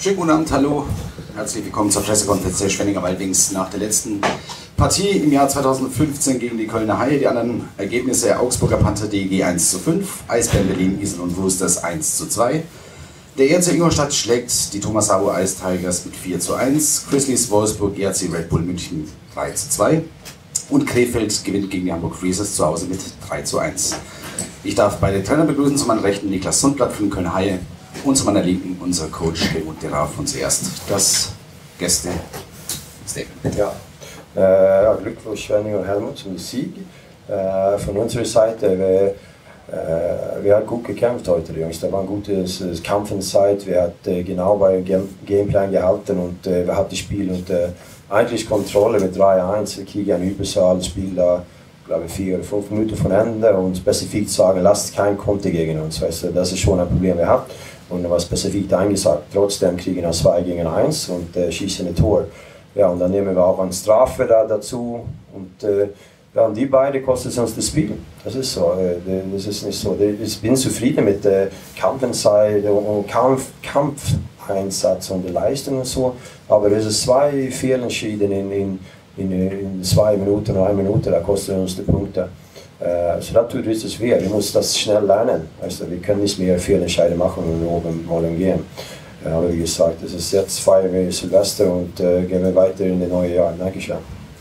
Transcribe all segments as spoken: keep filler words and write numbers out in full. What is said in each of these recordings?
Schönen guten Abend, hallo. Herzlich willkommen zur Pressekonferenz der Schwenninger Waldwings nach der letzten Partie im Jahr zweitausendfünfzehn gegen die Kölner Haie. Die anderen Ergebnisse: Augsburger Panther D G eins zu fünf, Eisbären Berlin Isel und Roosters eins zu zwei. Der E R C Ingolstadt schlägt die Thomas Sabo Ice Tigers mit vier zu eins, Grizzlies Wolfsburg E R C Red Bull München drei zu zwei und Krefeld gewinnt gegen die Hamburg Freezers zu Hause mit drei zu eins. Ich darf beide Trainer begrüßen, zu meiner Rechten Niklas Sundblatt von den Kölner Haie und zu meiner Linken unser Coach Helmut de Raaf. Und zuerst das Gäste-Statement. Ja, äh, ja, Glückwunsch Schwenninger und Helmut zum Sieg. Äh, von unserer Seite, wir, äh, wir haben gut gekämpft heute, Jungs. Da war ein gutes äh, Kampfenzeit. Wir haben äh, genau bei Game Gameplan gehalten und äh, wir hatten das Spiel und äh, eigentlich Kontrolle mit drei eins. Wir kriegen ein Überzahl, das Spiel da, glaube ich, vier oder fünf Minuten von Ende und spezifisch sagen, lasst kein Konter gegen uns. Weißt du, das ist schon ein Problem, wir haben. Und was spezifisch eingesagt, trotzdem kriegen wir zwei gegen eins und äh, schießen ein Tor. Ja, und dann nehmen wir auch eine Strafe da dazu und äh, ja, und die beiden kosten uns das Spiel. Das ist so, äh, das ist nicht so. Ich bin zufrieden mit der Kampfenzeit und Kampf, Kampfeinsatz und der Leistung und so, aber es ist zwei Fehlentscheiden in, in, in, in zwei Minuten, eine Minute, da kosten uns die Punkte. So das tut richtig weh, wir müssen das schnell lernen. Also, wir können nicht mehr Fehlentscheide machen, wenn wir oben wollen gehen. Aber wie gesagt, es ist jetzt feiern wir Silvester und äh, gehen wir weiter in das neue Jahr. Dankeschön.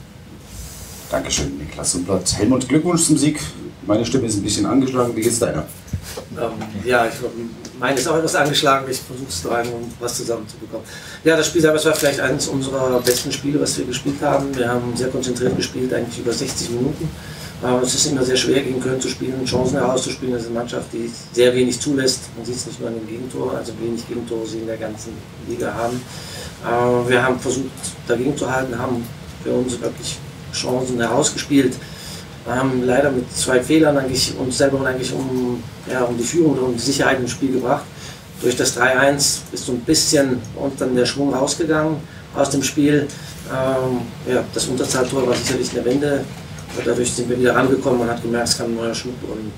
Dankeschön, Niklas Sundblatt. Helmut, Glückwunsch zum Sieg. Meine Stimme ist ein bisschen angeschlagen. Wie geht's deiner? Ähm, ja, ich, meine ist auch etwas angeschlagen. Ich versuche es zu um was zusammenzubekommen. Ja, das Spiel selber war vielleicht eines unserer besten Spiele, was wir gespielt haben. Wir haben sehr konzentriert gespielt, eigentlich über sechzig Minuten. Es ist immer sehr schwer, gegen Köln zu spielen, Chancen herauszuspielen. Das ist eine Mannschaft, die sehr wenig zulässt. Man sieht es nicht nur an den Gegentoren, also wenig Gegentore sie in der ganzen Liga haben. Wir haben versucht, dagegen zu halten, haben für uns wirklich Chancen herausgespielt. Wir haben leider mit zwei Fehlern eigentlich uns selber eigentlich um, ja, um die Führung und um die Sicherheit im Spiel gebracht. Durch das drei eins ist so ein bisschen und dann der Schwung rausgegangen aus dem Spiel. Ja, das Unterzahltor war sicherlich eine Wende. Dadurch sind wir wieder rangekommen und hat gemerkt, es kam ein neuer Schub und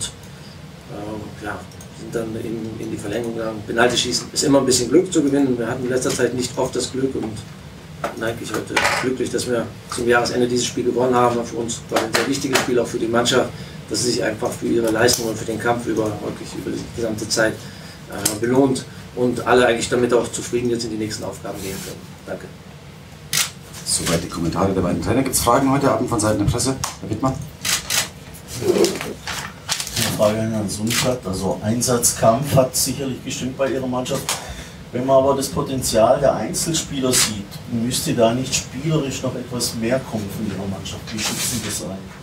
äh, ja, sind dann in, in die Verlängerung gegangen. Penalty schießen ist immer ein bisschen Glück zu gewinnen. Wir hatten in letzter Zeit nicht oft das Glück und sind eigentlich heute glücklich, dass wir zum Jahresende dieses Spiel gewonnen haben. Für uns war ein sehr wichtiges Spiel, auch für die Mannschaft, dass sie sich einfach für ihre Leistung und für den Kampf über, wirklich über die gesamte Zeit äh, belohnt und alle eigentlich damit auch zufrieden jetzt in die nächsten Aufgaben gehen können. Danke. Soweit die Kommentare der beiden Trainer. Gibt es Fragen heute Abend von Seiten der Presse? Herr Wittmann? Eine Frage an Herrn Sundblatt. Also Einsatzkampf hat sicherlich gestimmt bei Ihrer Mannschaft. Wenn man aber das Potenzial der Einzelspieler sieht, müsste da nicht spielerisch noch etwas mehr kommen von Ihrer Mannschaft? Wie schätzen Sie das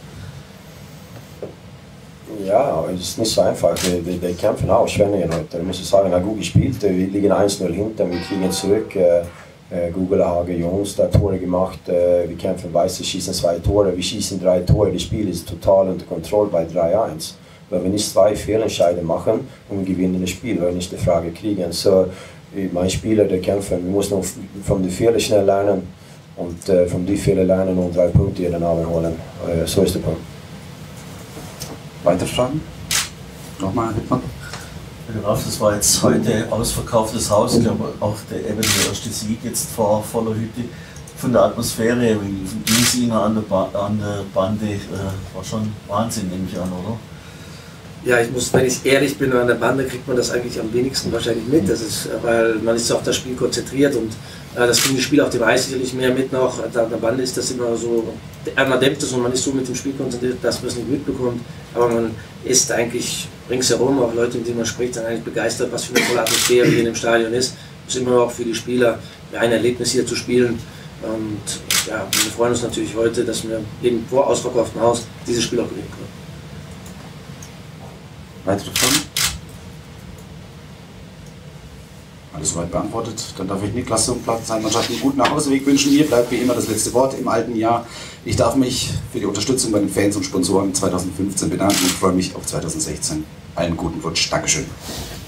ein? Ja, es ist nicht so einfach. Wir, wir, wir kämpfen auch Schwenningen heute. Ich muss sagen, gut gespielt. Wir liegen eins null hinter, wir kriegen zurück. Google Hage Jungs da Tore gemacht, wir kämpfen Weiße, schießen zwei Tore, wir schießen drei Tore, das Spiel ist total unter Kontrolle bei drei eins. Weil wir nicht zwei Fehlentscheide machen und wir gewinnen das Spiel, weil wir nicht die Frage kriegen. So, mein Spieler, der kämpfen, wir müssen von den Fehlern schnell lernen und äh, von den Fehlern lernen und drei Punkte jeden Abend holen. Äh, so ist der Punkt. Weitere Fragen? Nochmal, Herr Wittmann? Das war jetzt heute ausverkauftes Haus, ich glaube auch der, eben der erste Sieg jetzt vor voller Hütte. Von der Atmosphäre, wie ging es Ihnen an der, ba an der Bande? Äh, war schon Wahnsinn, nehme ich an, oder? Ja, ich muss, wenn ich ehrlich bin, an der Bande kriegt man das eigentlich am wenigsten wahrscheinlich mit. Das ist, weil man ist auf das Spiel konzentriert und äh, das kriegen die Spieler auf dem Eis sicherlich mehr mit noch. An der Bande ist das immer so, man dämpft es und man ist so mit dem Spiel konzentriert, dass man es nicht mitbekommt. Aber man ist eigentlich ringsherum, auch Leute, mit denen man spricht, sind eigentlich begeistert, was für eine tolle Atmosphäre hier in dem Stadion ist. Es ist immer auch für die Spieler ein Erlebnis hier zu spielen. Und ja, wir freuen uns natürlich heute, dass wir eben vor ausverkauftem Haus dieses Spiel auch gewinnen können. Weitere Fragen? Alles soweit beantwortet. Dann darf ich Niklas Sundblatt seiner Mannschaft einen guten Nachhauseweg wünschen. Mir bleibt wie immer das letzte Wort im alten Jahr. Ich darf mich für die Unterstützung bei den Fans und Sponsoren zweitausendfünfzehn bedanken und freue mich auf zweitausendsechzehn. Allen guten Wunsch. Dankeschön.